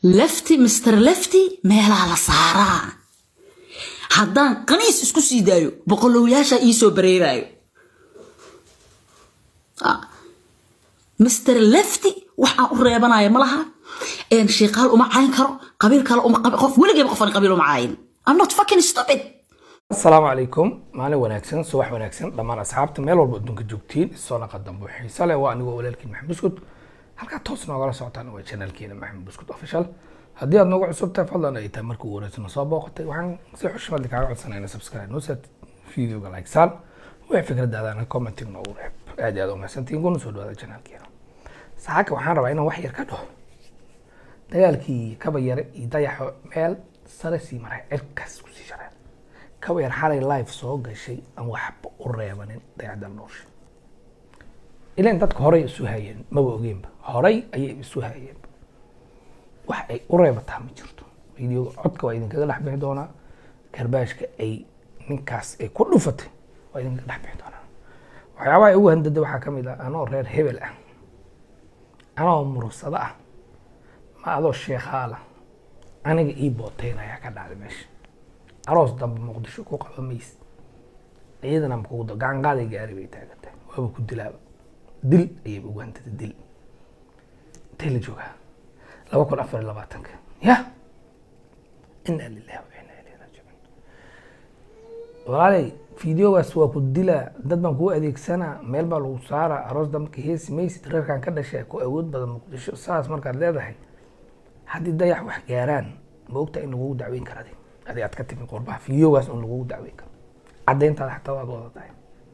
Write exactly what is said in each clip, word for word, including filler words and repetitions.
لفتي مستر لفتي ميل على صحراء حدان قنيس اسكو سيدايو بقولو ياشا ايسو بريرايو آه. مستر لفتي وحا قريبانايا ملها ان شيقال وما عاين كرو قبيل كلا وما قبيل قف ولقي بقفاني قبيل وما عاين I'm not fucking stupid. السلام عليكم مالي وناكسن صباح وناكسن دمان أصحابتي meel walba adduunka joogtiin isoo qadam buu xiiso leh waa anigu walaalkiin Maxamed Buskut halka toos noogala socotaan waa channelkeena Maxamed Buskut official haddii aad noogu cusub tahay fadlan ay tahay markii ugu horeysay soo booqatay waxaan si xushmad kaaga codsanaynaa subscribe noo set videoga like sal way fikradaadana commenting noogu reeb aad iyo aad u mahadsantiin kuna soo dhawaada channelkeena saaka waxaan rabaa inaan wax yar ka dhaho dagaalkii kaba yare iyo dayaxo meel sare sii maray cirkaas ku sii sharay kaba yar xalay live soo gashay aan waxba u reebanin dayacda nolosha ileen dadka horay isu hayeen ma ogeynba horay ayay isu hayeen wax ay u reebataa ma jirto video codka waa idinkaga dhex bixi doonaa karbaashka ay ninkaas ay ku dhufatay waa idinkaga dhex bixi doonaa waxyaabaha ay ugu handada waxaa ka mid ah anoo reer hebel ah anoo murugsada ah ma adoo sheekhaala aniga ii booteynaya ka dhacday meesha aroos dambe muqdisho ku qaba mays iyadana ma kugu gacan qaaday gaari bay taagantay waaba ku dilaaba dil ayay ugu hantay dil teel jooga laba kun afar iyo labaatan ya inna lillahi wa inna ilayhi raaji'uun walaalay fiidiyogaas waa ku dila dad baan ku adeegsana meel baa lagu saara aroos dambe hees mays reerkan ka dhashay ku awood badan muqdisho saas markaad leedahay haddii dayax wax gaaraan ma ogtahay in lagu dacweyn karo هذه أتكتب من قربها في يوغاس أن لغو دعويك عدين تاع حتى وضع وضع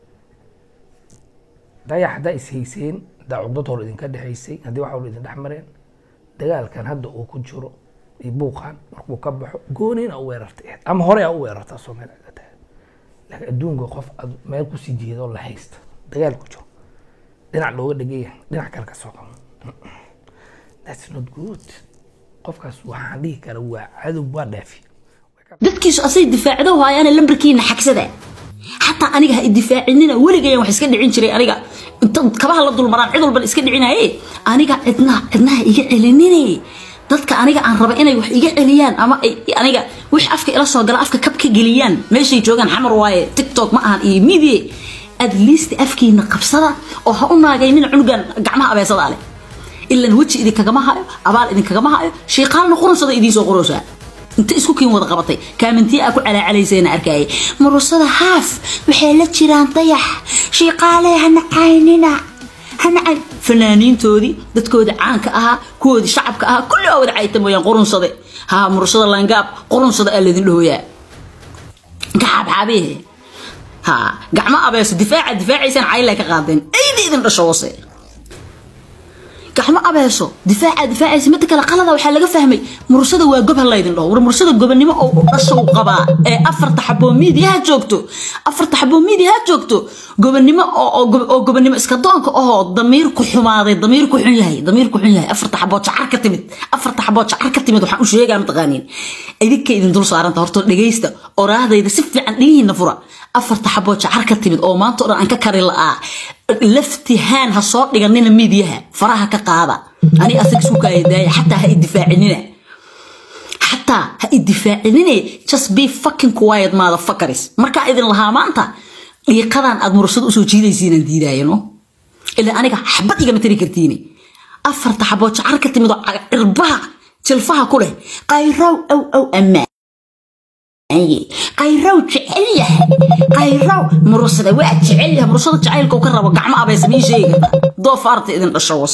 ده يحدا إسهيسين ده عقدته اللي كان ده هيسي هذه واحد اللي ده حمرين ده قال كان هذا أو كنت شرو يبوقان مركب كبح جونين أو ويرت أم هوري أو ويرت أصلا ده لكن الدون جو خف ما يلقوا سجيه ولا هيست ده قال كنت ده نعلو ده جيه ده نحكي لك السوق that's not good قف كاس وحدي كروا عدو بوادفي dadkiisu asay difaacdo waayana lambarkiina xagsada hatta aniga ha idifaacinina waligeey wax iska dhicin jiray aniga inta kabaha la dul maraan cid walba iska dhicinayay aniga cidna cidna iga celinay dadka aniga aan raba inay wax iga celiyaan ama aniga wax afka ila soo gala afka kabka geliyaan meeshay joogan xamar waaye TikTok ma ahan iyo media at least afkiina qabsada oo ha u naagaynina cunugan gacmaha abeesada leh illa waji idin kaga ma hayo abaal idin kaga ma hayo sheeqaalna qurunsada idin soo qoroosa انت اسكو كين ودا قبطي كامنتي اكو على عليسين اركاي مرصده هاف وحي لا جيران طيح شي قاله هنا عيننا هنا فنانين تودي ددكودا عانك اها كودي شعبك اها كل ودا عيتمويان قرنسده ها مرصده لانقاب قرنسده الذين دهويا قعب عبيه ها قعما ابيس دفاع دفاعيسان عيله كقادين ايدي idin dhashoose كحما أبيسو دفاع دفاع اسمه كلا قلده وحا laga fahmay mursada waa gob halaydin dhaw war mursada gobonimo oo dhashow qaba ee afarta xabo media joogto afarta xabo media joogto gobonimo oo oo gobonimo iska doonka oo damiir ku xumaaday damiir ku xun yahay damiir ku xun yahay afarta xabo jacar ka timid afarta xabo jacar ka timid waxaan u sheegaa mataqaaniin idinka idin dul saaranta horto dhageysta oraadayda si fiican dhigiina fura afarta xabo jacar ka timid oo maanta oo aan ka kari laa laftihaan ha soo dhiganina meediyaha faraha ka qaada ani asig suuka ay daay hatta ha idifaacinina hatta ha idifaacinina just be fucking quiet motherfuckers marka idin lahaa maanta dhiiqadan aad mursad u soo jiidaysiin diidayno ila aniga xabad iga matari kartiini afarta xabo jacar ka timid irbaha jilfaha ku leh qayraw aw aw amma أي قيرو جعليه قيرو مرصده واحد جعليه مرصده جعيلك وكرب قعما ابي سمي شيء دو فارت اذن دشوس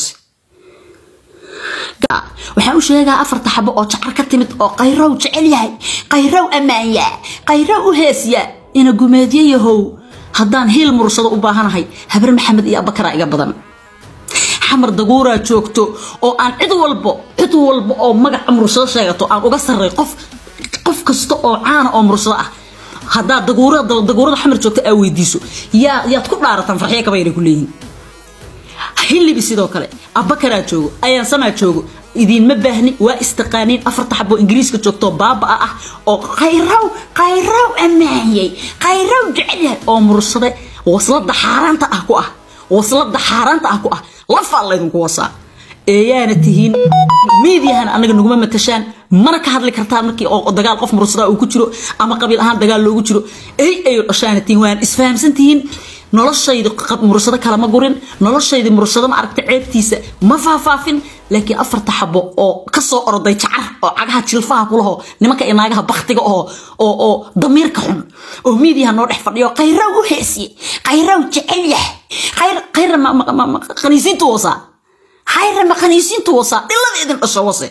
waxaan u sheegaa afarta xabo oo jacar ka timid oo qayrow jecel yahay qayrow amaanya qayrow u heesiya ina gumeediye yahow hadaan heel mursado u baahanahay habar maxamed iyo abakara iga badan xamar daguura joogto oo aan cid walbo cid walbo oo magac mursado sheegato aan uga saray qof qof kasta oo caan oo mursado ah hadaa daguurada daguurada xamar joogto ay weydiiso yaa yaad ku dhaaratan farxiye kaba yiri kuleeyeen hilli sidoo kale abakara joogo ayaan sama joogo idin ma baahni waa istiqaaniin afarta xabo ingiriiska joogto baaba ah oo qayraw qayraw amaanyay qayraw jecel oo mursado waslada xaaraanta ah ku ah waslada xaaraanta ah ku ah la faalaydin ku wasa eeyana tihiin meediyahan anaga naguma matashaan mana ka hadli kartaa markii oo dagaal qof mursada uu ku jiro ama qabiil ahaan dagaal loogu jiro ay ay dhashaan tihiin waan isfahamsan tihiin noloshayda qab mursada kala ma gurin noloshayda mursada ma aragta ceebtiisa ma faafaafin laakiin afarta xabo oo ka soo orday jacar oo cagaha jilfaha ku laho nimanka inaagaha baqtiga oo oo oo damiirka xun oo meediyaha noo dhex fadhiyo qayraw u heesiye qayraw jecel yahay qayr qayr ma ma qaniisintu wasa hayr ma qaniisintu wasa ilaa idin dhasho wase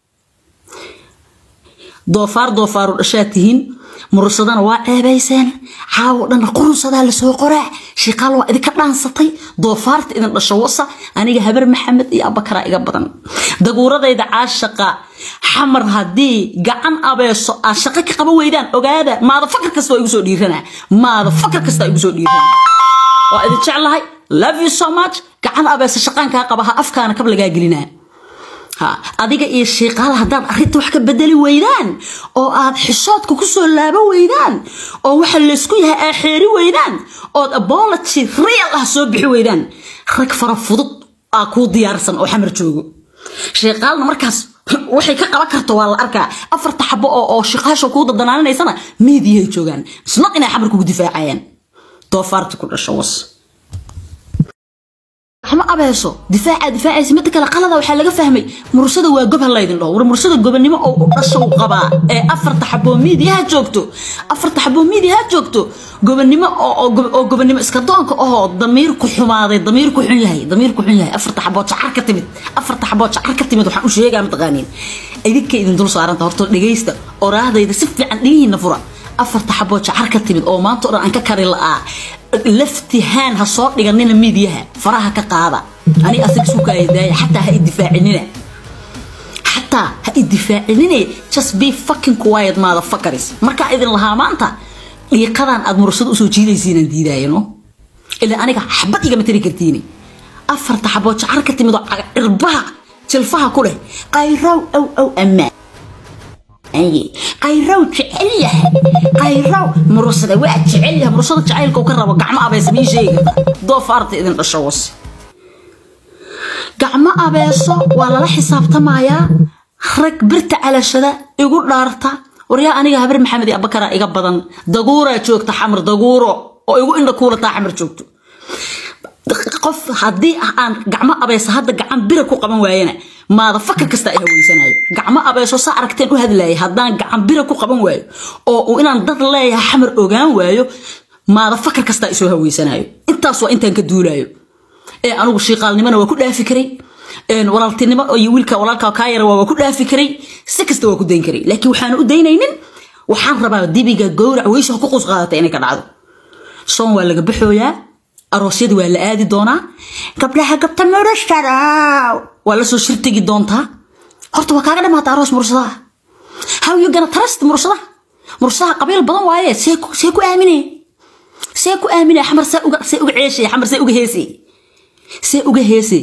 doofaar doofaar dhashaatihiin mursadana waa ceebayseen caawo dhan qurunsada la soo qoraa shiqaal waa idinka dhaansatay doofaarta idin dhasho wasa aniga habar maxamed iyo abakara iga badan daguuradayda caashaqa xamar hadii gacan abeeso aan shaqo ka qaba weydaan ogaada maada fakar kasta igu soo dhiirana maada fakar kasta igu soo dhiirana waa idin jeclahay love you so much gacan abeeso shaqaan ka qabaha afkaana kab laga gelinaa ha adiga iyo shiqaal hadaan arinta wax ka bedeli weydaan oo aad xishoodka ku soo laabo weydaan oo waxa la isku yahay aaxiri weydaan oo apology real ah soo bixi weydaan rag fara fudud aa ku diyaarsan oo xamar joogo shiqaalna markaas waxay ka qaban karto waa la arkaa afarta xabo oo oo shiqaasho ku dadanaanaysana meediyaha joogan isna inay xamar ku difaacayaan doofaarta ku dhasho was ما أبيسو دفاع دفاع اسمه كلا قلده وحلا لقى فهمي مرشده وجبها الله يدين له ورمرشده جبني ما أو رشوا قباء أفر تحبوا ميديا جوكتو أفر تحبوا ميديا جوكتو جبني ما أو أو جبني ما إسكتانك أوه ضمير كحماضي ضمير كحن لهي ضمير كحن لهي أفر تحبوا شعر كتمت أفر تحبوا شعر كتمت وحنا وش هي قامت تغنين إذا كيدن دول صارن تهرتو لجيسته أراده إذا سفت عن ليه نفرة أفر تحبوا شعر كتمت أو ما تقرأ عنك كاري لا لفتهان هالصوت لقنين الميديا فراها كقاعدة أنا أثق سوكا يداي حتى هاي الدفاع عننا حتى هاي الدفاع عننا just be fucking quiet motherfuckers مركا إذن لها ما أنت يقضان أدمر صد أسو جيدي زينا ديدا ينو إلا أنا حبت إيقا متري كرتيني أفر تحبوت شعركة تميدو إرباها تلفها كله قيرو أو أو أمان أي قيرو تعليه قيرو مرصدة واحد تعليه مرصدة تعليك وكرة وقعما أبيس مين شيء ضوف أرض إذن الشوص قعما أبيسو ولا لا حساب تمايا خرج برت على الشدة يقول لارتا وريا أنا هبر محمد أبو بكر يقبضن دقورة شوك تحمر دقورة أو يقول إن كورة تحمر شوكتو قف هدي عن قعما أبيس هذا قعم بركو قبل ويانا ما فكر كستا إيه ويسنا قعما أبيسو سعركتين وهذا لا هدان قعم بركو قبل ويا أو وإن ضد لا حمر أوجان ويا ما فكر كستا إيه ويسنا أنت أصلا أنت كدولايو إيه أنا وشي قال نمنا وكلها فكري إن ورالتني ما يقولك ورالك كاير وكلها فكري سكست وكدين كري لكن وحنا قدينين وحن ربع دبيجا جورع ويش حقوق صغيرة يعني كنعدو صون ولا جبحويا أروسيد ولا آدي دونا قبلها قبت مرشرة ولا سو شرتي دونتا هرت وكاغا ما تعرفش مرشدة how you gonna trust مرشدة مرشدة قبيل بدن وايه سيكو سيكو آمني سيكو آمني حمر سيكو سيكو عيشي حمر سيكو هيسي سيكو هيسي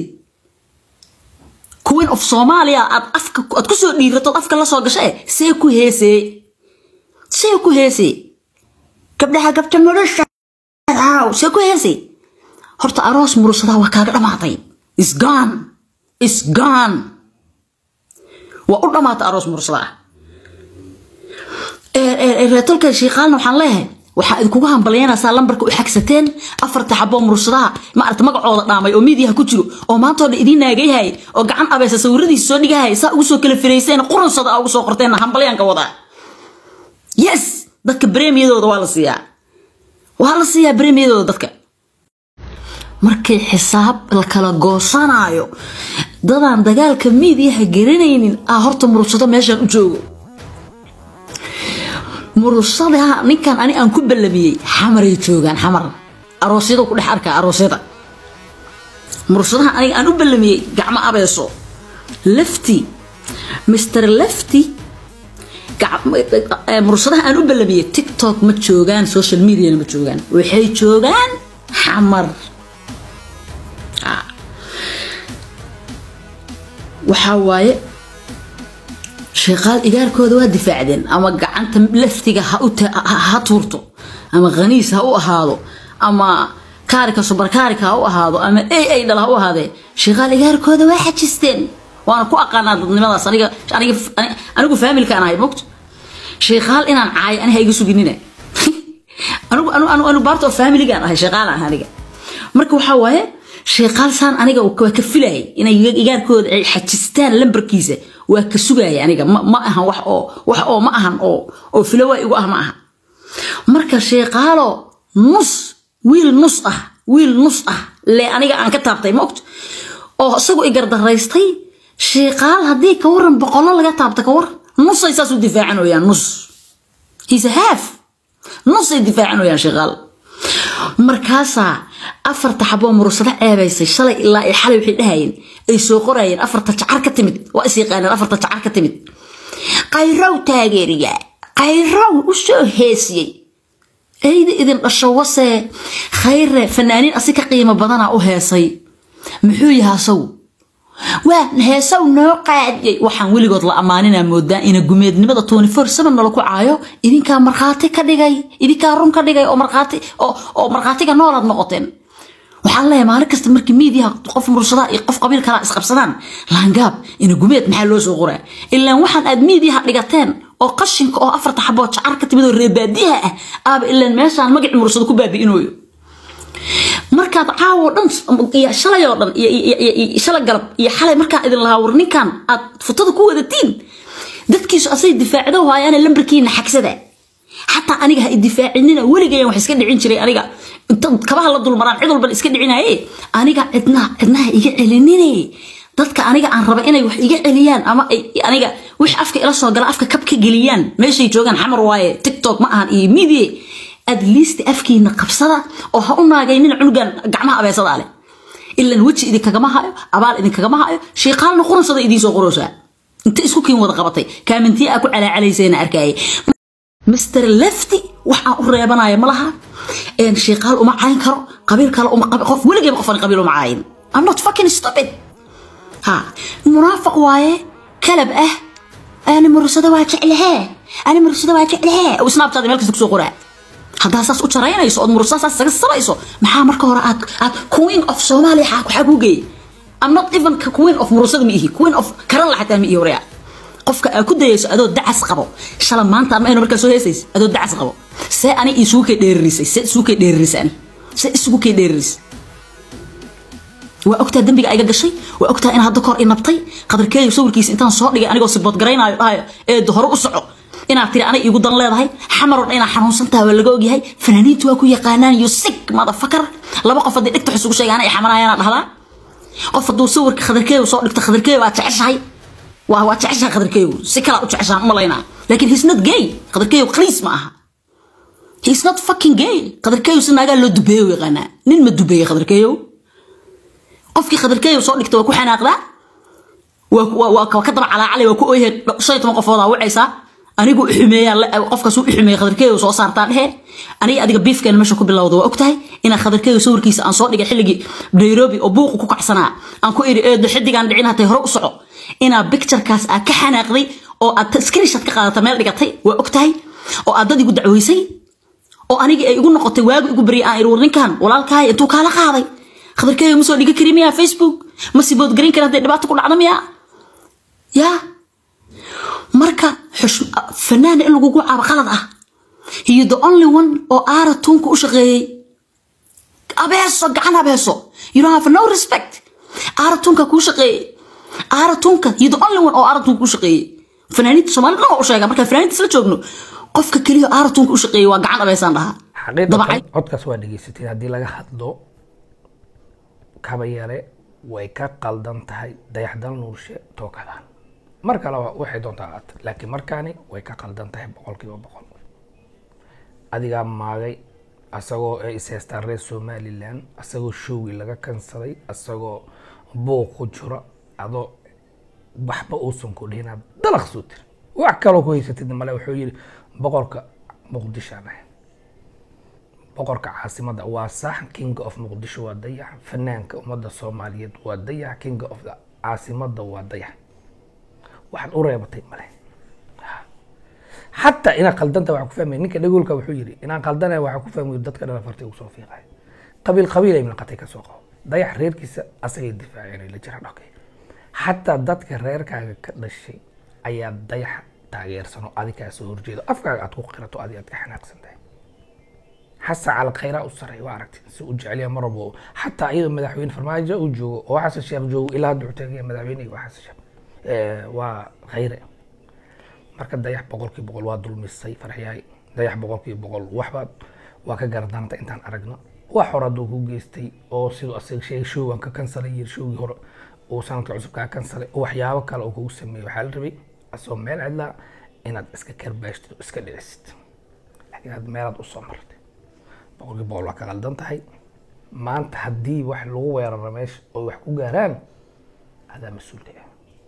كوين اوف صوماليا أفك أتكسر لي رتل أفك الله صاغش إيه سيكو هيسي سيكو هيسي قبلها قبت مرشدة هاو سيكو هيسي هرت أراس مرشدة وكاغا ما عطي is gone is gone وأقول ما تأروس مرصلة الرجال الشيخان وحن لها وحن كوجهم بلينا سالم بركو حكستين أفرت حبهم مرصلة ما أردت مقعود نعم يوميديها كتلو أو ما تقول إيدينا جاي هاي أو جعان أبيس سوردي السوني جاي سأوسو كل فريسين قرن صدا أو سو قرتين هم بليان كوضع يس ذاك بريم يدو دوال السيا وهلا السيا بريم يدو ذاك markay xisaab la kala goosanayo dadaan dagaalka miidiyaha garanaynin ah horta murushada meeshan u joogo murushada ninkan ani aan ku ballamiyay xamaray joogan xamar aroosyada ku dhex arka aroosyada murushada ani aan u ballamiyay gacmo abeeso lefty mister lefty murushada aan u ballamiyay tiktok ma joogan social media ma joogan waxay joogan xamar وحواي شغال إيجار كود وادي فعدين أما قعنت لفتك هأوت هاتورتو أما غنيس هأو هذا أما كاركا سوبر كاركا او هادو اما اي اي دلا او هاده شيغال إيجاركودا waa xajisteen وانا ku aqaanaa dadnimadaas aniga aniga anigu family-ka aan ahay mogt sheeqaal inaan caay aniga iga suginina anigu anigu anigu part of family-ga aan ahay sheeqaal aan aniga marka waxa waaye sheeqaal saan aniga oo ka filay inay igaarkooda ay xajistaan lambarkiisa waa ka sugay aniga ma ahan wax oo wax oo ma ahan oo oo filawa igu ah ma aha marka sheeqaalo nus wiil nus ah wiil nus ah le aniga aan ka taabtay mogt oo isagu igar daraystay sheeqaal hadii ka waran boqolo laga taabta ka war nus ay saasu difaacanayaan nus he's a half nus ay difaacanayaan sheeqaal markaasa afarta xabo mursada ceebaysay shalay ilaa ay xalay wixii dhahayeen ay soo qorayeen afarta jacar ka timid waa is yaqaaneen afarta jacar ka timid qayraw taageeriga qayraw u soo heesiyay ayda idin dhasho wase khayre fanaaniin asika qiimo badana u heesay muxuu yahay saw waa heesaw noo qaadiyay waxaan weligood la amaanina moodaa in gumeednimada twenty four seven nala ku caayo idinka marxaati ka dhigay idinka run ka dhigay oo marxaati oo oo marxaatiga noolad noqoteen waxaan leeyahay maalin kasta markii media qof mursada iyo qof qabiil kala isqabsadaan laangaab in gumeed maxaa loo soo qoraa ilaa waxaan aad media dhigateen oo qashinka oo afarta xabo jacar ka timid oo reebaadiha ah aaba ilaa meeshaan magac mursada ku baabi'inooyo markaad caawo dhan iyo shalay oo dhan iyo shalay galab iyo xalay markaa idin lahaa war ninkan aad futada ku wadatiin dadkiisu asay difaacdo waayaan lambarkiina xagsada hatta aniga ha difaacinina waligeeyaan wax iska dhicin jiray aniga inta kabaha la dul maraan cid walba iska dhicinaayay aniga cidna cidna iga celinine dadka aniga aan raba inay wax iga celiyaan ama aniga wix afka ila soo gala afka kabka geliyaan meeshay joogan xamar waaye TikTok ma ahan iyo media at least afkiina qabsada oo ha u naagaynin cunugan gacmaha abeesada leh illa waji idin kaga ma hayo abaal idin kaga ma hayo sheeqaalna qurunsada idin soo qorosha inta isku kiin wada qabatay kaamintii aku calaacalayseena arkay mister Lefty waxa u reebanaya malaha een sheeqaal uma cayn karo qabiil kale uma qof waligeeba qof qabiil uma cayn I'm not fucking stupid ha munaafiq waaye kalab ah ana mursada waa jeclahay ana mursada waa jeclahay oo snapchat meel kasta ku soo qoraa هذا أساس أشرينا يسقط مرصاص أساس السبع يسقط محا مركه رأت queen of Somalia حق حقوقي I'm not even queen of مرصاد مئة queen of كرلا حتى مئة وريا قف كده يسقط أدو دعس قبو شلون ما أنت أما إنه مركز سويسيس أدو دعس قبو سأني يسوق ديريس سأسوق ديريس أنا سأسوق ديريس وأكتر دم بيجي أيجا شيء وأكتر إن هذا كار إن بطي قدر كي يصور كيس إنت صار لي أنا قص بط جرينا هاي الظهر أسرع إن أعتري أنا يقول ضل هاي حمر إن حنون سنتها ولا جوجي هاي فنانين تواكو يقانان يسك ما فكر لا بقى فضي إنك تحسوا شيء أنا حمر أنا هذا قف دو صور كخدر كي وصور لك تخدر كي وتعيش هاي وهو تعيش خدر كي سكلا وتعيش ملاينا لكن he's not gay خدر كي وخليص معها he's not fucking gay خدر كي وسنا قال له دبي ويغنى نين ما دبي خدر كي قفكي خدر كي وصور لك تواكو حناقدا وكتب على علي وكو إيه شيء ما قفوضا وعيسى anigu xumeeyay qofkaas uu xumeeyay khadarkeeyo soo saartaan dheer aniga adiga beefkan meesha ku bilowdo waa ogtahay in khadarkeeyo sawirkiisa aan soo dhigay xiligi Nairobi oo buuq ku kacsanaa aan ku iri eedo xidigan dhicin hatay hore u soco ina picture-kaas aad ka xanaaqday oo aad screenshot ka qaadatay meel dhigatay waa ogtahay oo aad dad igu dacweysay oo aniga ay igu noqotay waagu igu bari aan iri warninkan walaalkaay intuu kala qaaday khadarkeeyo ma soo dhigi kariimiya Facebook ma si bood garin karaa dhibaato ku dhacdo miya yaa marka فنان اللي جوجو عب غلط آه he the only one أو أرى تونك وشغي أبيسو جعنا أبيسو you don't have no respect أرى تونك كوشغي أرى تونك he the only one أو أرى تونك وشغي فنانين سومال لا وشغي مركز فنانين تسلجوجنو قف ككليو أرى تونك وشغي وجعنا أبيسان لها حقيقة عدك سؤال دقيقة ستين هدي لقى حدو كبيرة ويكا قلدن تهاي دايحدان نورشة توكلان marka la waxay doontaa aad laakiin markaani way ka qaldan tahay boqolkiiba boqol adiga maagay asagoo ay isheestaan reer Somaliland asagoo showgi laga kansaday asagoo booq ku jira adoo waxba uusan ku dhina dalaq soo tir wax kale oo haysatid male wuxuu yiri boqorka Muqdisho ah boqorka caasimada waa sax king of Muqdisho waa dayax fanaanka umada Soomaaliyeed waa dayax king of caasimada waa dayax waxaan u reebatay male حتى إنا قلدنت وحكو فهمي نيكا نقولك وحو يري إنا قلدنا وحكو فهمي dadka dhan fartay ugu soo fiiqay qabiil qabiil ay naqatay ka soo qabo dayax reerkiisa asagay difaaceen la jiraan okay xataa dadka reerkaaga ka dhashay ayaa dayax taageersan oo adiga soo horjeedo afkaaga aad ku qirato adiga aad ka xanaaqsan tahay xasa cala khayra u saray waa aragtay si u jecel yahay marabo xataa ayada madaxweyne farmaajo uu joogo oo xasan sheekh joogo ilaa ductaaga madaxweynaha waa xasan sheekh ee waa khayra marka dayax boqolkiiba boqol waa dulmisay farxiyay dayax boqolkiiba boqol waxba waa ka gardaanta intaan aragno wax hore haduu ku geystay oo sidoo asaga sheegay showgan ka kansalay yir showgii hore oo sanadka cusub ka kansalay oo waxyaabo kale oo kugu sameeyay waxa la rabay asoo meel cidla inaad iska karbaashto iska dhicisid laakiin aad meelaad u soo martay boqolkiiba boqol waa ka qaldan tahay maanta haddii wax lagu weeraro meesha oo wax ku gaaraan adaa mas-uul ka ah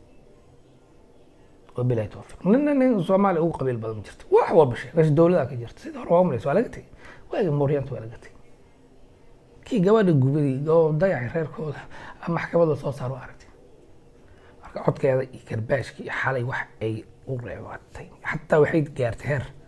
وبلا توفيق من الصومال هو قبيل بدل جرت واحد والبشر بس الدولة كجرت سيد هربا مليس ولا قتي وين موريانت ولا قتي كي جواد الجبري جو ضيع غير كود أما حكوا صار صار وعرفتي عد كذا كرباش كي حالي واحد أي ورعواتي حتى وحيد جارت هير